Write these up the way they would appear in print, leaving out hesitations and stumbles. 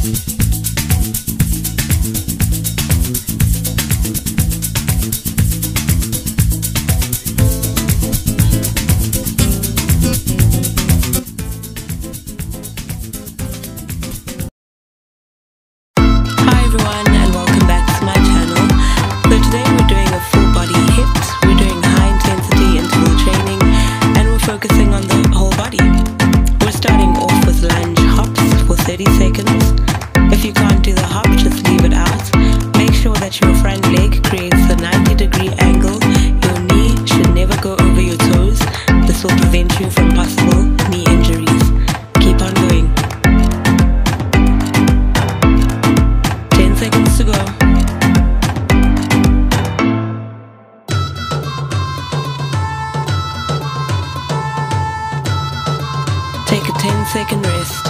Take a 10-second rest.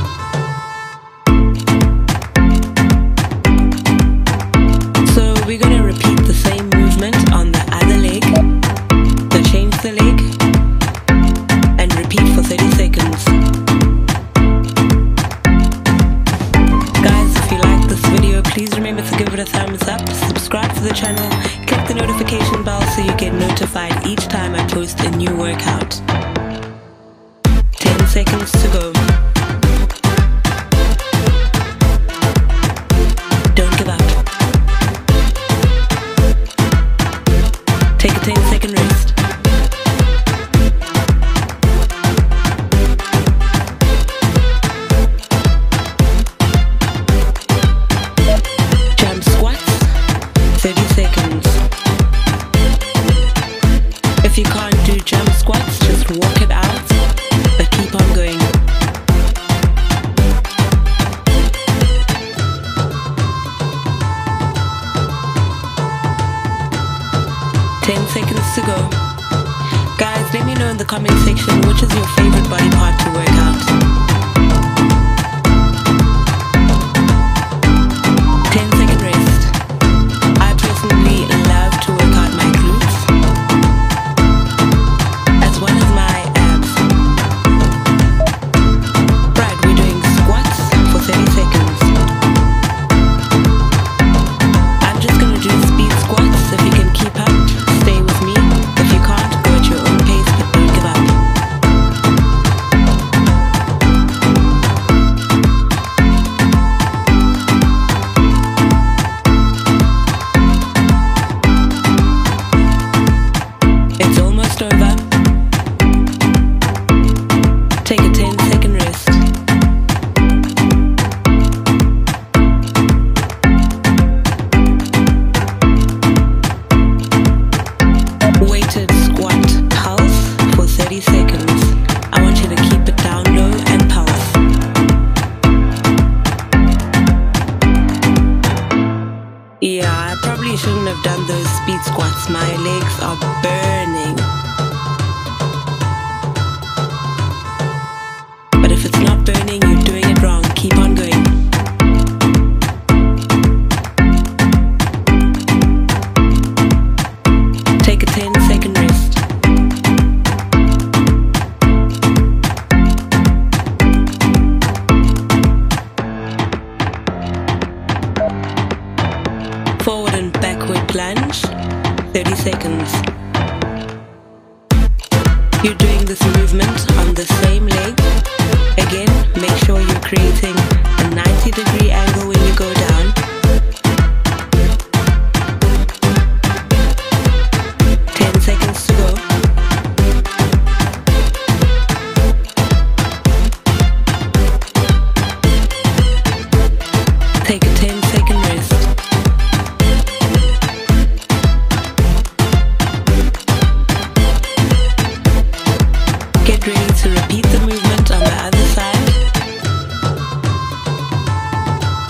So we're going to repeat the same movement on the other leg. So change the leg and repeat for 30 seconds. Guys, if you like this video, please remember to give it a thumbs up, subscribe to the channel, click the notification bell so you get notified each time I post a new workout. 10 seconds to go. Don't give up. Take a 10-second rest. Jump squats, 30 seconds. If you can't do jump squats, just walk it out. But keep on going. Seconds to go. Guys, let me know in the comment section which is your favorite body part to work out. 10-second rest. I personally love to work out my glutes as well as my abs. Right, we're doing squats for 30 seconds. I'm just going to do speed squats. If you can keep up, stay with me. If you can't, go at your own pace, but don't give up. It's almost over. Take a 10-second rest. Weighted squat pulse for 30 seconds. I want you to keep it down low and pulse. Yeah, I probably shouldn't have done those speed squats. My legs are burning. But if it's not burning, you're doing it wrong. Keep on going. Take a 10-second rest. Forward and backward lunge, 30 seconds. You're doing this movement on the same leg. Again, make sure you're creating a 90-degree angle when you go down. 10 seconds to go. Take a 10-second rest. Get ready to repeat the movement on the other side.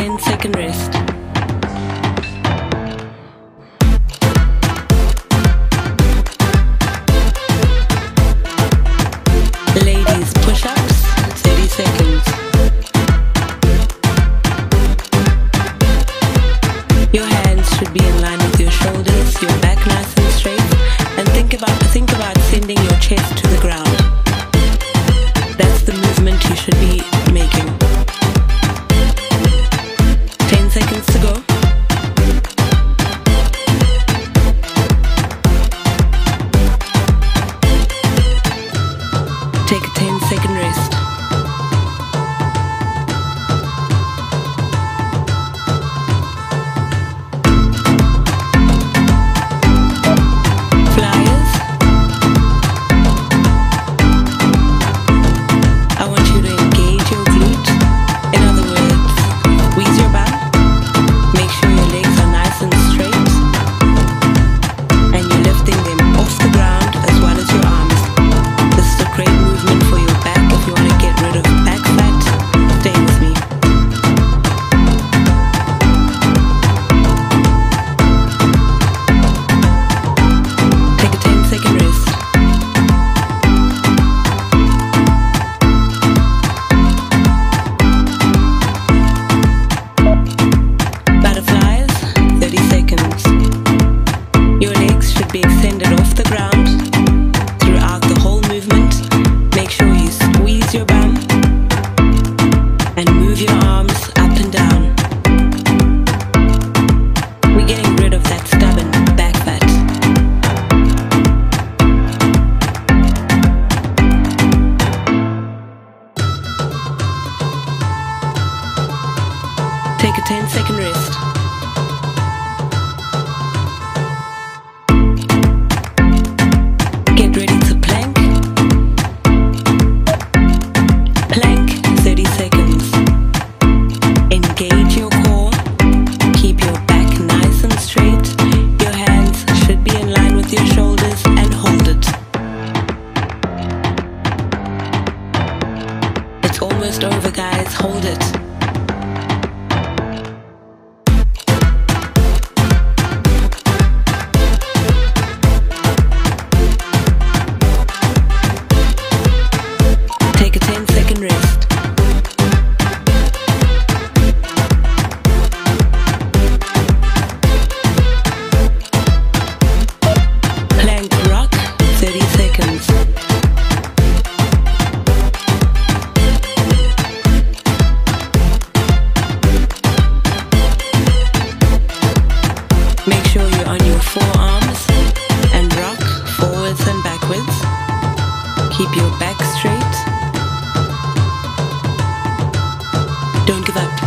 10-second rest. Ladies, push-ups, 30 seconds. Your hands should be in line with your shoulders, your back nice and straight, and think about sending your chest to the ground. That's the movement you should be making. 10 seconds to go. Take a 10-second rest. Flyers. I want you to engage your glute. In other words, squeeze your bum. Make sure your legs are nice and straight. And you're lifting them off the ground as well as your arms. This is a great movement for your back if you want to get rid of back fat. Stay with me. Take a 10-second rest. Butterflies, 30 seconds. Your legs should be extended off the ground throughout the whole movement. Make sure you squeeze your bum and move your arms up and down. We're getting rid of that stubborn back fat. Take a 10-second rest. Get ready to plank. Plank, 30 seconds. Engage your core. Keep your back nice and straight. Your hands should be in line with your shoulders and hold it. It's almost over, guys. Hold it. Take a 10-second rest. Plank rock, 30 seconds. Make sure you're on your forearms and rock forwards and backwards. Keep your back straight. Don't give up.